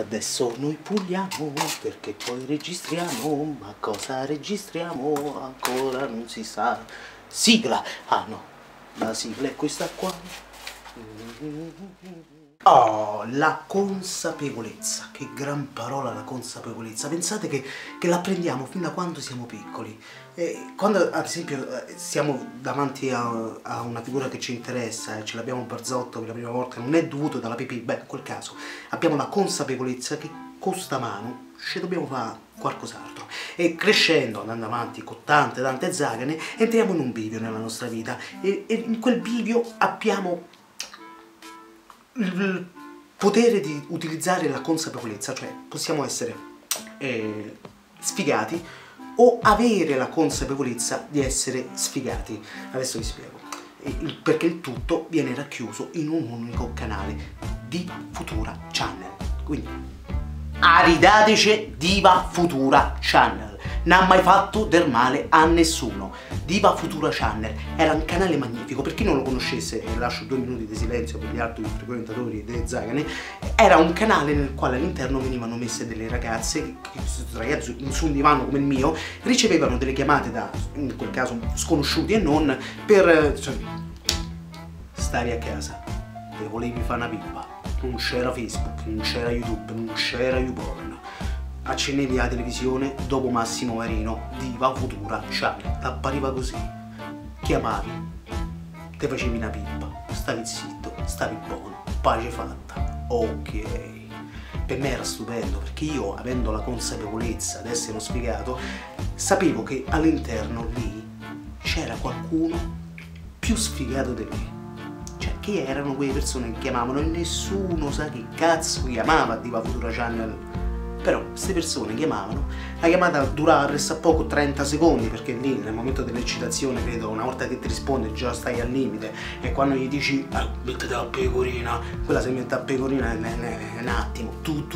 adesso noi puliamo perché poi registriamo, ma cosa registriamo ancora non si sa. Sigla! Ah no, la sigla è questa qua. Oh, la consapevolezza, che gran parola la consapevolezza. Pensate che la apprendiamo fin da quando siamo piccoli. Quando ad esempio siamo davanti a una figura che ci interessa e ce l'abbiamo barzotto per la prima volta, non è dovuto dalla pipì, beh in quel caso abbiamo la consapevolezza che con sta mano ci dobbiamo fare qualcos'altro. E crescendo, andando avanti con tante zagane, entriamo in un bivio nella nostra vita e in quel bivio abbiamo il potere di utilizzare la consapevolezza, cioè possiamo essere sfigati o avere la consapevolezza di essere sfigati. Adesso vi spiego. Perché il tutto viene racchiuso in un unico canale, Diva Futura Channel. Quindi, aridateci Diva Futura Channel. Non ha mai fatto del male a nessuno. Diva Futura Channel era un canale magnifico. Per chi non lo conoscesse, e lascio 2 minuti di silenzio per gli altri frequentatori delle zagane, era un canale nel quale all'interno venivano messe delle ragazze che su un divano come il mio ricevevano delle chiamate da, in quel caso, sconosciuti e non, per stare a casa. Te volevi fare una pippa, non c'era Facebook, non c'era YouTube, non c'era YouPorn. Accendevi la televisione, dopo Massimo Marino, Diva Futura Channel, t'appariva così, chiamavi, te facevi una pippa, stavi zitto, stavi buono, pace fatta, ok. Per me era stupendo, perché io, avendo la consapevolezza di essere uno sfigato, sapevo che all'interno lì c'era qualcuno più sfigato di me. Cioè, che erano quelle persone che chiamavano e nessuno sa che cazzo chiamava Diva Futura Channel. Però queste persone chiamavano, la chiamata durava pressappoco 30 secondi, perché lì nel momento dell'eccitazione, credo, una volta che ti risponde già stai al limite, e quando gli dici mettete la pecorina, quella si mette a pecorina è un attimo,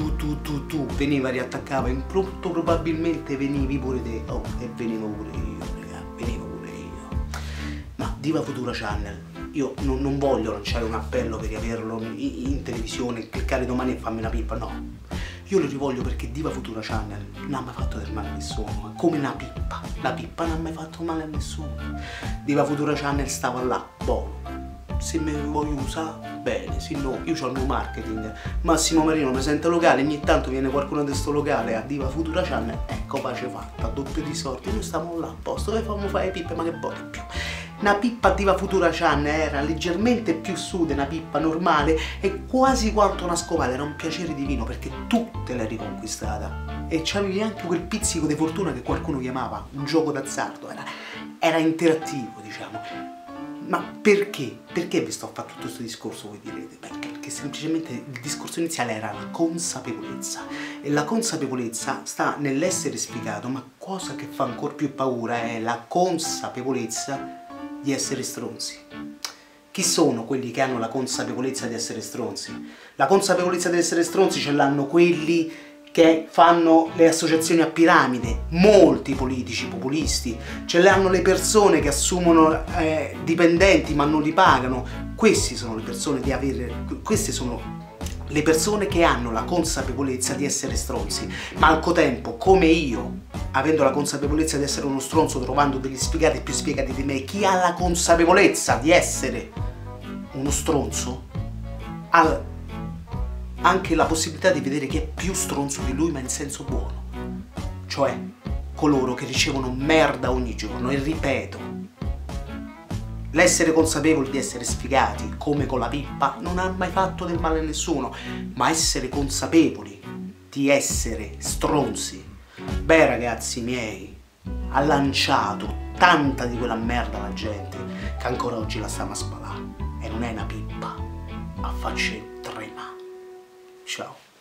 tu veniva, riattaccava impronto, probabilmente venivi pure te, oh, e venivo pure io, raga, venivo pure io. Ma Diva Futura Channel, io non voglio lanciare un appello per averlo in televisione, cliccare domani e farmi una pippa, no. Io lo rivoglio perché Diva Futura Channel non ha mai fatto del male a nessuno, come una pippa. La pippa non ha mai fatto male a nessuno. Diva Futura Channel stava là, boh. Se mi voglio usare, bene, se no, io ho il mio marketing. Massimo Marino presenta locale, ogni tanto viene qualcuno di sto locale a Diva Futura Channel, ecco, pace fatta, doppio di sorte. Noi stavamo là a posto, dove facciamo fare pippe, ma che vuoi di più? Una pippa Diva Futura Channel era leggermente più su di una pippa normale e quasi quanto una scopata, era un piacere divino perché tu te l'hai riconquistata e c'avevi anche quel pizzico di fortuna che qualcuno chiamava un gioco d'azzardo, era interattivo, diciamo. Ma perché? Perché vi sto a fare tutto questo discorso, voi direte? Perché semplicemente il discorso iniziale era la consapevolezza, e la consapevolezza sta nell'essere sfigato, ma cosa che fa ancora più paura è la consapevolezza di essere stronzi. Chi sono quelli che hanno la consapevolezza di essere stronzi? La consapevolezza di essere stronzi ce l'hanno quelli che fanno le associazioni a piramide, molti politici populisti, ce l'hanno le persone che assumono dipendenti ma non li pagano. Queste sono le persone queste sono le persone che hanno la consapevolezza di essere stronzi, ma al contempo, come io, avendo la consapevolezza di essere uno stronzo, trovando degli sfigati più sfigati di me, chi ha la consapevolezza di essere uno stronzo ha anche la possibilità di vedere chi è più stronzo di lui, ma in senso buono, cioè coloro che ricevono merda ogni giorno. E ripeto, l'essere consapevoli di essere sfigati, come con la pippa, non ha mai fatto del male a nessuno, ma essere consapevoli di essere stronzi, beh ragazzi miei, ha lanciato tanta di quella merda alla gente che ancora oggi la stiamo a spalare, e non è una pippa, a facce trema. Ciao.